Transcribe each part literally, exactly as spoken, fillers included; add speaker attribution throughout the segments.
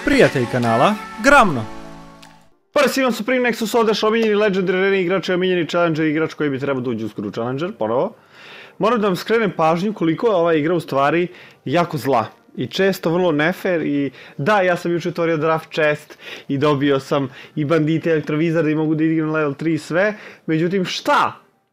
Speaker 1: Prijatelj kanala Gramno.
Speaker 2: Pored svima su Supreme Nexus Odaš, omiljeni Legendary Arena igrač i omiljeni Challenger igrač koji bi trebao da uđe uskoro u Challenger, ponovo. Moram da vam skrenem pažnju koliko je ova igra u stvari jako zla. I često vrlo nefair i da, ja sam juče otvorio draft chest i dobio sam i bandite elektrovizar i mogu da igram level tri i sve. Međutim, šta?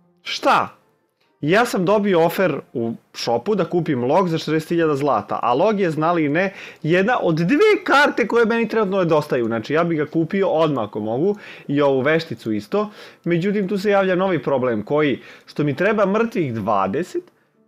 Speaker 2: Šta? Ja sam dobio ofer u shopu da kupim log za šezdeset hiljada zlata, a log je, znali i ne, jedna od dve karte koje meni trenutno nedostaju. Znači, ja bih ga kupio odmah ako mogu i ovu vešticu isto. Međutim, tu se javlja novi problem koji, što mi treba mrtvih dvadeset,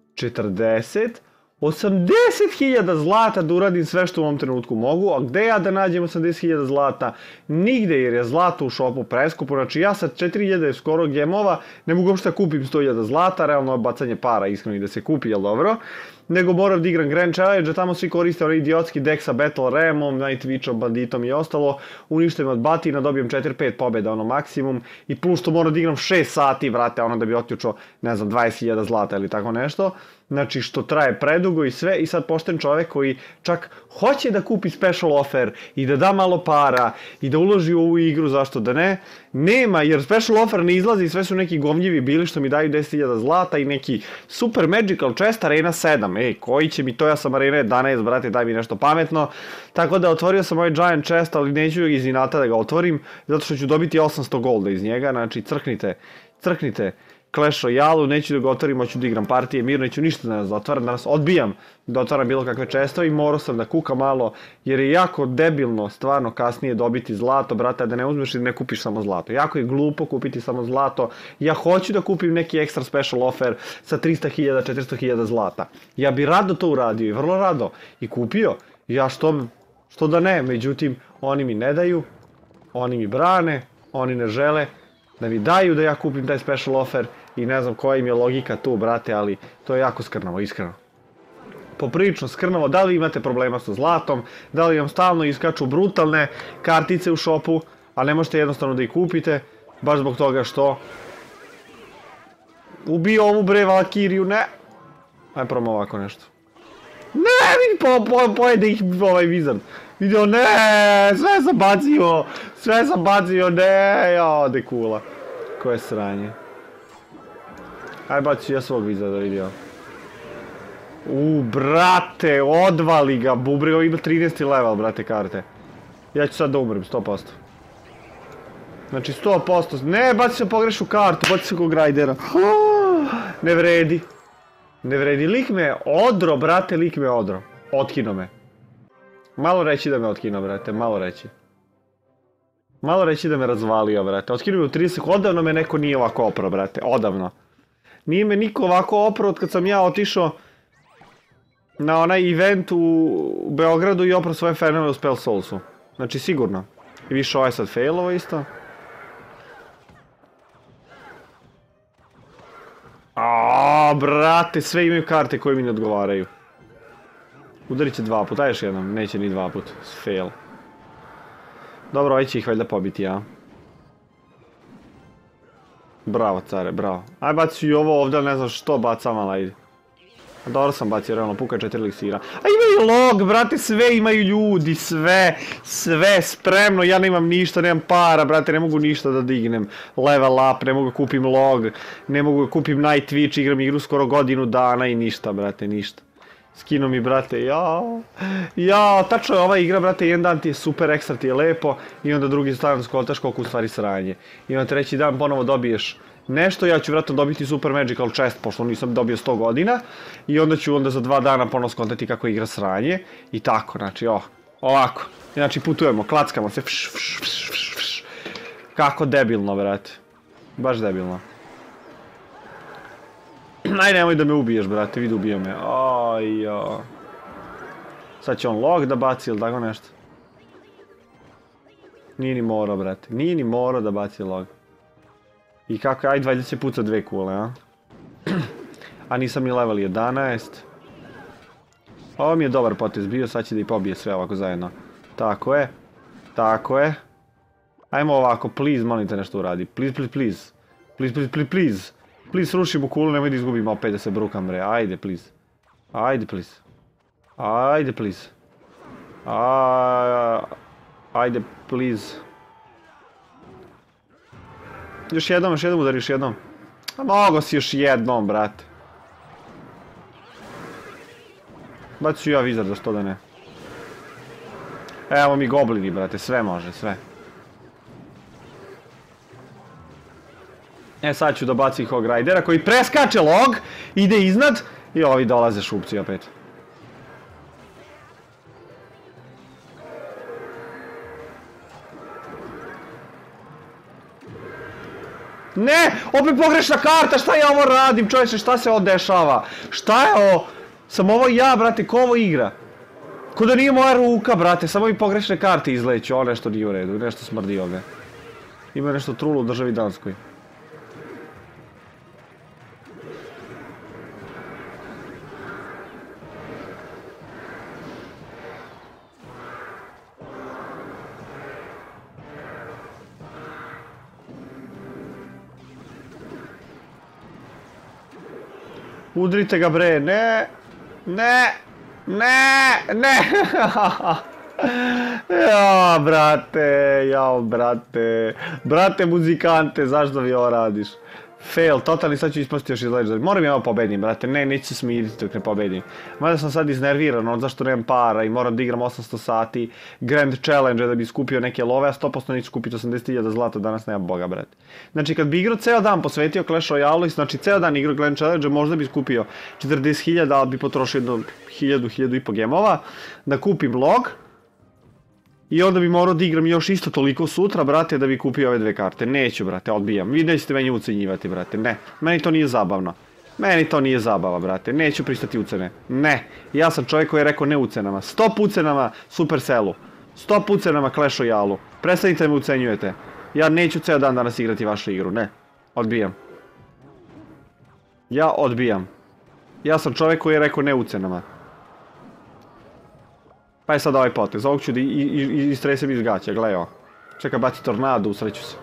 Speaker 2: četrdeset, osamdeset hiljada zlata da uradim sve što u ovom trenutku mogu, a gde ja da nađem osamdeset hiljada zlata? Nigde, jer je zlato u shopu preskupo. Znači ja sa četiri hiljade skoro gemova ne mogu uopšte da kupim sto hiljada zlata, realno je bacanje para iskreno i da se kupi, jel dobro? Nego moram da igram Grand Challenge, a tamo svi koriste onaj idiotski deck sa Battle Ramom, Night Witchom, Banditom i ostalo. Uništem od batina, dobijem četiri pet pobjeda, ono maksimum. I plus što moram da igram šest sati, vrate, ono da bi otključao, ne znam, dvadeset hiljada zlata ili tako nešto. Znači što traje predugo i sve, i sad pošten čovek koji čak hoće da kupi special offer i da da malo para i da uloži u ovu igru, zašto da ne, nema, jer special offer ne izlazi, sve su neki govnjivi bili što mi daju deset hiljada zlata i neki super magical chest Arena sedam, ej, koji će mi to, ja sam Arena jedanaest, brate, daj mi nešto pametno, tako da otvorio sam ovaj giant chest, ali neću iz inata da ga otvorim, zato što ću dobiti osamsto golda iz njega, znači crknite, crknite, Clash Royale-u, neću da ga otvorim, hoću da igram partije, mirno, neću ništa danas da otvaram, danas odbijam da otvaram bilo kakve čestove i morao sam da kukam malo, jer je jako debilno stvarno kasnije dobiti zlato, brate, da ne uzmeš i ne kupiš samo zlato. Jako je glupo kupiti samo zlato, ja hoću da kupim neki extra special offer sa trista hiljada, četiristo hiljada zlata. Ja bi rado to uradio i vrlo rado i kupio, ja što, što da ne, međutim, oni mi ne daju, oni mi brane, oni ne žele da mi daju da ja kupim taj special offer i ne znam koja im je logika tu, brate, ali to je jako skrnavo, iskreno. Poprilično skrnavo, da li imate problema sa zlatom, da li vam stalno iskaču brutalne kartice u shopu, a ne možete jednostavno da ih kupite, baš zbog toga što ubio ovu bre Valkiriju, ne. Ajde probamo ovako nešto. Ne, vidi, po, po, pojede ih ovaj Wizard. Vidio, ne, sve sam bacio, sve sam bacio, ne, ja, de kula. Koje sranje. Aj, bacio ja svog Wizarda, vidio. U, brate, odvali ga, bubre, ovo ima trinaesti level, brate, karte. Ja ću sad da umrem, sto posto. Znači, sto posto, ne, bacio sam pogrešu kartu, bacio sam kog rajdera. Ne vredi. Ne vredi, lik me odro, brate, lik me odro. Otkino me. Malo reći da me otkino, brate, malo reći. Malo reći da me razvalio, brate. Otkino me u trideset, odavno me neko nije ovako oprao, brate, odavno. Nije me niko ovako oprao od kad sam ja otišao na onaj event u Beogradu i oprao svoje fenove u Spell Soulsu. Znači, sigurno. I više ovaj sad failovo isto. Aaaa, brate, sve imaju karte koje mi ne odgovaraju. Udarit će dva puta, još jednom, neće ni dva put, fail. Dobro, ovaj će ih valjda pobiti, ja. Bravo, care, bravo. Aj, baci i ovo ovdje, ne znam što bacam, ali ajde. Dobro sam bacio, realno, puka četiri eliksira. A imaju log, brate, sve imaju ljudi, sve, sve spremno, ja nemam ništa, nemam para, brate, ne mogu ništa da dignem. Level up, ne mogu kupim log, ne mogu kupim Night Witch, igram igru skoro godinu dana i ništa, brate, ništa. Skino mi, brate, jao, jao, tačno je ova igra, brate, jedan dan ti je super, ekstra ti je lepo, i onda drugi dan skontaš koliko u stvari sranje. I onda treći dan ponovo dobiješ nešto, ja ću vratno dobiti super magical chest, pošto nisam dobio sto godina, i onda ću onda za dva dana ponovo skontati kako igra sranje, i tako, znači, oh, ovako. Znači, putujemo, klackamo se, fš, fš, fš, fš, fš. Kako debilno, brate, baš debilno. Aj, nemoj da me ubiješ, brate, vidi ubija me. Oj, jo. Sad će on log da baci ili tako nešto. Nije ni morao, brate. Nije ni morao da baci log. I kako, ajde, valjda će puca dve kule, a? A nisam ni level jedanaest. Ovo mi je dobar potez bio, sad će da i pobije sve ovako zajedno. Tako je. Tako je. Ajmo ovako, please, molim te nešto uradi. Please, please, please. Please, please, please, please. Please, rušim u kulu, nemoj da izgubim opet da se brukam, bre. Ajde, please. Ajde, please. Ajde, please. A, ajde, please. Još jednom, još jednom udari, još jednom. A mogo si još jednom, brate. Baci ću ja vizar, za što da ne. Evo mi goblini, brate, sve može, sve. E, sad ću da bacim Hog Ridera koji preskače log, ide iznad i ovi dolaze šupci opet. Ne! Opet pogrešna karta! Šta ja ovo radim, čovječe? Šta se ovo dešava? Šta je ovo? Sam ovo ja, brate, ko ovo igra? Ko da nije moja ruka, brate, samo mi pogrešne karte izleću. Ovo nešto nije u redu, nešto smrdi ovdje. Ima nešto trulo u državi Danskoj. Udrite ga, bre, ne, ne, ne, ne, jao, brate, jao, brate, brate muzikante, zašto vi ovo radiš? Fail, totalni, sad ću ispasti još iz Legendary. Moram ja ovo pobedim, brate, ne, neću se smiriti dok ne pobedim. Mada sam sad iznerviran, ono zašto nemam para i moram da igram osamsto sati Grand Challenge da bi skupio neke love, a sto posto neću skupiti osamdeset hiljada zlata, danas nema boga, brate. Znači, kad bi igrao ceo dan posvetio Clash Royale, znači ceo dan igrao Grand Challenge, možda bi skupio četrdeset hiljada, ali bi potrošio jedno hiljadu, hiljadu i po gemova, da kupim log. I onda bi morao da igram još isto toliko sutra, brate, da bi kupio ove dve karte. Neću, brate, odbijam. Vi nećete meni ucenjivati, brate, ne. Meni to nije zabavno. Meni to nije zabava, brate. Neću pristati ucene. Ne. Ja sam čovjek koji je rekao ne ucenama. Stop ucenama Supercellu. Stop ucenama Clash Royale-u. Prestanite me ucenjujete. Ja neću ceo dan danas igrati vašu igru, ne. Odbijam. Ja odbijam. Ja sam čovjek koji je rekao ne ucenama. Pa je sad ovaj potez, ovog ću da istresem iz gaća, gledaj ovo. Čekaj, baci tornado, usreću se.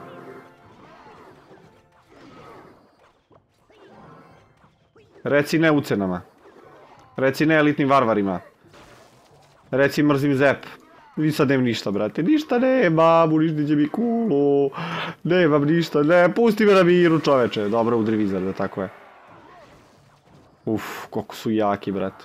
Speaker 2: Reci ne ucenama. Reci ne elitnim varvarima. Reci mrzim zep. Vi sad nemam ništa, brate. Ništa nemam, uništit će mi kulu. Nemam ništa, ne, pusti me na miru, čoveče. Dobro, udri vizar, da tako je. Uf, koliko su jaki, brate.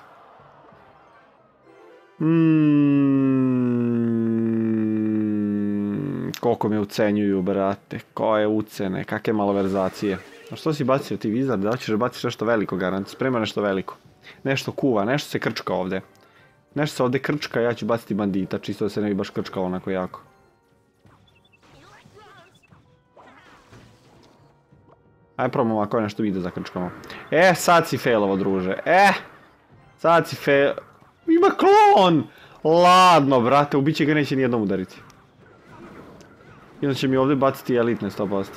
Speaker 2: Mm, koliko me ucenjuju, brate. Koje ucene, kakve maloverzacije. A što si bacio ti vizar? Da ćeš da baciš nešto veliko, garant. Sprema nešto veliko. Nešto kuva, nešto se krčka ovde. Nešto se ovde krčka, ja ću baciti bandita, čisto da se ne bi baš krčkao onako jako. Ajde probamo ovako nešto vide za krčkamo. E, sad si failovo, druže. E, sad si fail... Ima klon! Ladno, brate, ubit će ga, neće nijednom udariti. I onda će mi ovdje baciti elitne sto posto.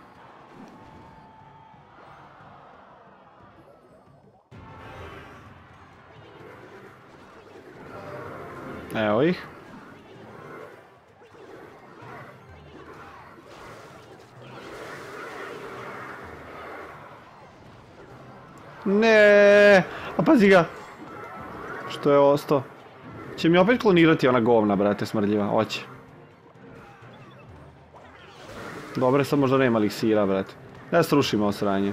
Speaker 2: Evo ih. Ne, a pazi ga. Što je ostao? Će mi opet klonirati ona govna, brate, smrdljiva. Oće. Dobre, sad možda nema eliksira, brate. Da srušimo osranje.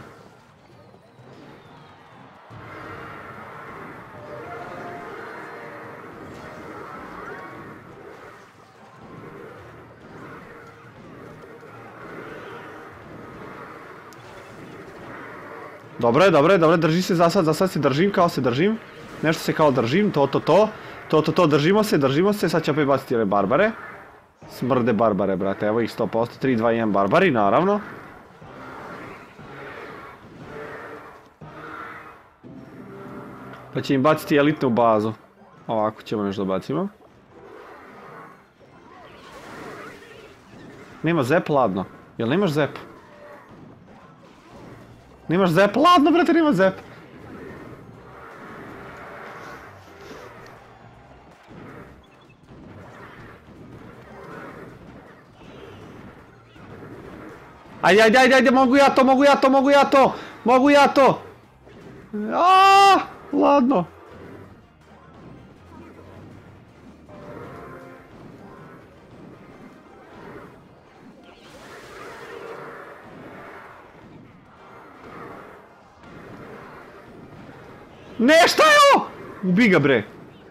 Speaker 2: Dobro je, dobro je, dobro je, drži se za sad, za sad se držim, kao se držim. Nešto se kao držim, to, to, to. To, to, to, držimo se, držimo se, sad će opet baciti ove barbare. Smrde barbare, brate, evo ih sto posto, tri, dva, jedan barbari, naravno. Pa će im baciti elitne u bazu. Ovako ćemo nešto bacimo. Nema zep, ladno. Jel nemaš zep? Nemaš zep, ladno, brate, nema zep. Ajde, ajde, ajde, ajde, mogu ja to, mogu ja to, mogu ja to, mogu ja to. Aaaa, ladno. Ne, šta je ovo? Ubi ga, bre.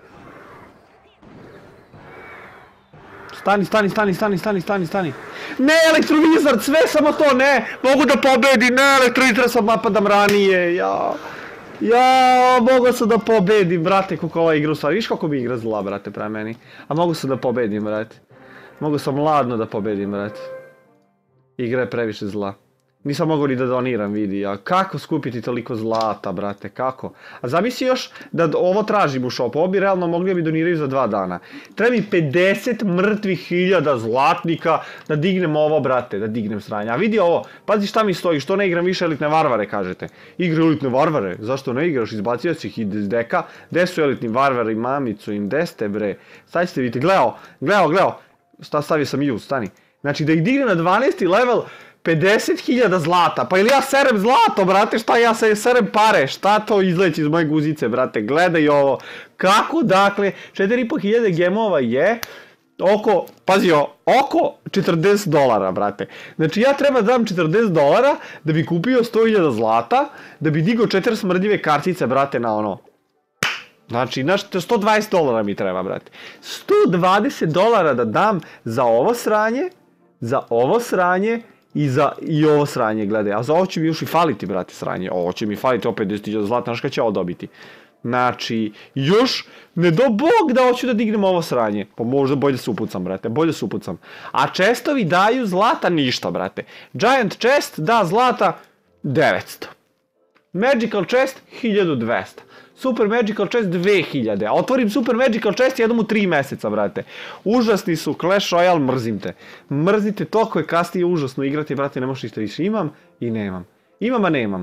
Speaker 2: Stani, stani, stani, stani, stani, stani, stani. Ne, Elektrovizard, sve samo to, ne. Mogu da pobedim, ne, Elektrovizard sam napadam ranije, ja. Ja, mogu sam da pobedim, brate, kako ova igra u stvari. Viš kako mi igra zla, brate, prema meni. A mogu sam da pobedim, brate. Mogu sam ladno da pobedim, brate. Igra je previše zla. Nisam mogao ni da doniram, vidi, a kako skupiti toliko zlata, brate, kako? A zamisli još da ovo tražim u shopu, ovo bi realno mogli da mi doniraju za dva dana. Treba mi pedeset mrtvih hiljada zlatnika da dignem ovo, brate, da dignem sranje. A vidi ovo, pazi šta mi stoji, što ne igram više elitne varvare, kažete. Igra elitne varvare, zašto ne igraš, izbacio si ih iz deka, gde su elitni varvari, mamicu im, gde ste, bre? Sad ćete vidjeti, gledao, gledao, gledao, šta stavio sam use, stani. Znači da ih dignem na dvanaesti level, pedeset hiljada zlata, pa ili ja serem zlato, brate, šta ja serem pare, šta to izleći iz moje guzice, brate, gledaj ovo, kako, dakle, četiri i po hiljade gemova je oko, pazio, oko četrdeset dolara, brate, znači ja treba da dam četrdeset dolara da bi kupio sto hiljada zlata, da bi digao četiri smrdljive kartice, brate, na ono, znači, sto dvadeset dolara mi treba, brate, sto dvadeset dolara da dam za ovo sranje, za ovo sranje, I za i ovo sranje, gledaj, a za ovo će mi još i faliti, brate, sranje, ovo će mi faliti opet deset hiljada zlata, znaš kada će ovo dobiti. Znači, još, ne do bog da hoću da dignem ovo sranje, pa možda bolje se upucam, brate, bolje se upucam. A chestovi daju zlata ništa, brate. Giant chest da zlata devetsto. Magical chest hiljadu dvesta. Super Magical Chest dve hiljade, a otvorim Super Magical Chest jednom u tri meseca, brate. Užasni su, Clash Royale, mrzim te. Mrzite, toliko je kasnije užasno igrati, brate, ne možeš ništa više. Imam i nemam. Imam, a nemam.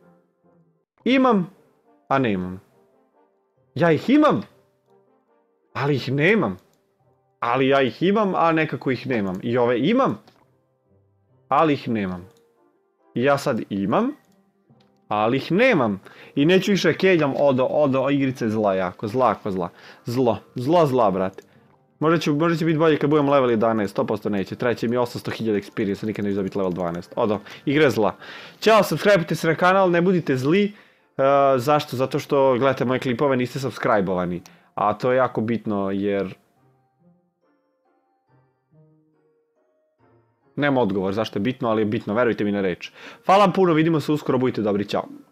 Speaker 2: Imam, a nemam. Ja ih imam, ali ih nemam. Ali ja ih imam, a nekako ih nemam. I ove imam, ali ih nemam. I ja sad imam, ali ih nemam. I neću više keljam odo, odo, igrice zla jako, zla ako zla. Zlo, zlo zla, brate. Možda će, možda će biti bolje kad budem level jedanaest, sto posto neće. Treće mi osamsto hiljada experience, nikad neću dobiti level dvanaest. Odo, igre zla. Ćao, subscribe-ite se na kanal, ne budite zli. Uh, zašto? Zato što gledate moje klipove, niste subscribe-ovani. A to je jako bitno jer... Nema odgovor zašto je bitno, ali je bitno, verujte mi na reč. Hvala vam puno, vidimo se uskoro, budite dobri, ćao.